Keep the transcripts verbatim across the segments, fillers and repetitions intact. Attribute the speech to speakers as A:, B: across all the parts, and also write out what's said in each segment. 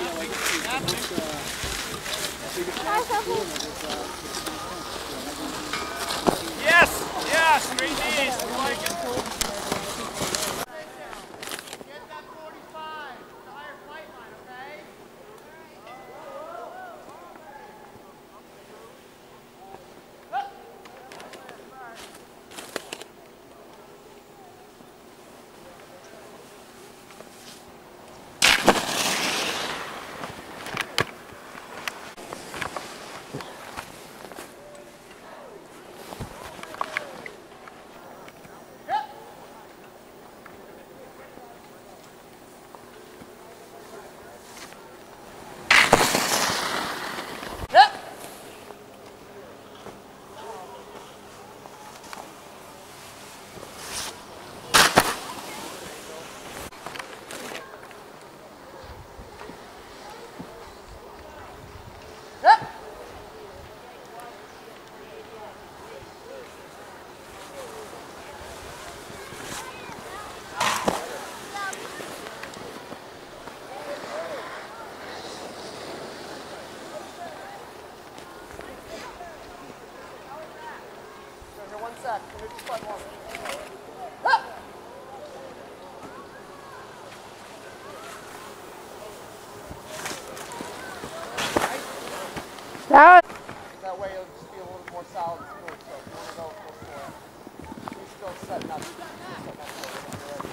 A: Yes! Yes! Straight knees! We like it. Get that forty-five. The higher flight line, okay? One sec. Just one more.
B: That,
A: that way it'll just be a little more solid and smooth. So if you want to go full for it, he's still setting up. He's setting up for it already.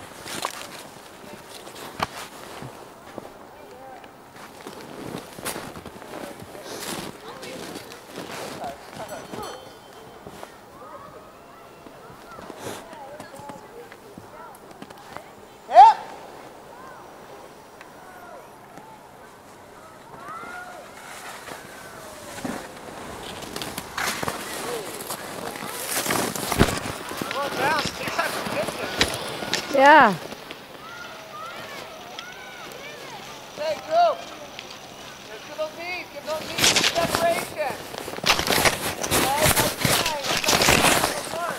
B: yeah.
A: Hey, group. Let's give those knees. Give those knees separation. Okay, nice try.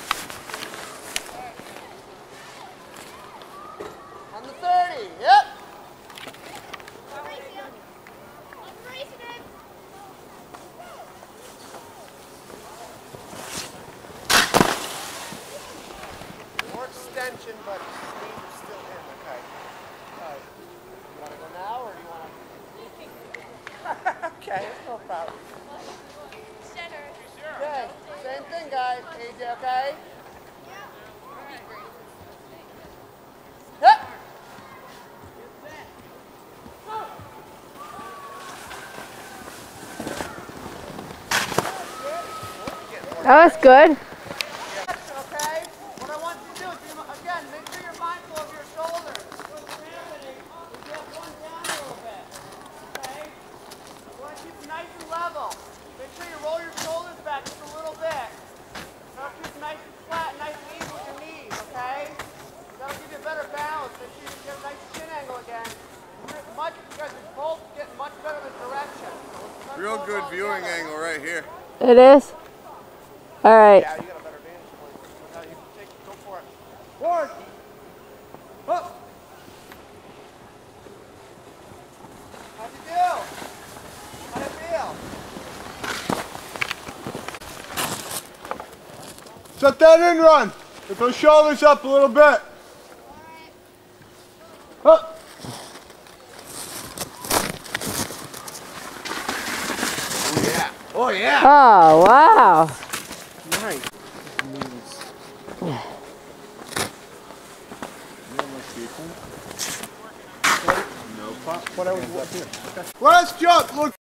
A: On the thirty. Yep. Extension, but knees are still in. Okay. All right. You want to go now, or do you want to? Okay, it's no problem.
C: Center.
A: Okay, same thing, guys. A J, okay? Yep.
B: That was good.
A: Nice and level. Make sure you roll your shoulders back just a little bit. Start keep nice and flat, nice and even with your knees, okay? That'll give you a better balance. Make sure you get a nice chin angle again. You're much, you guys are both getting much better in direction. So
D: real good viewing together. Angle right here.
B: It is? All right.
A: Yeah, you got a better vantage point. Now you can take, go for it. Forward. Up. How'd you do? How'd it feel?
D: Set that in run. Get those shoulders up a little bit. Up. Oh yeah. Oh yeah.
B: Oh, wow.
D: Nice. No pop. What I was here. Last jump. Look.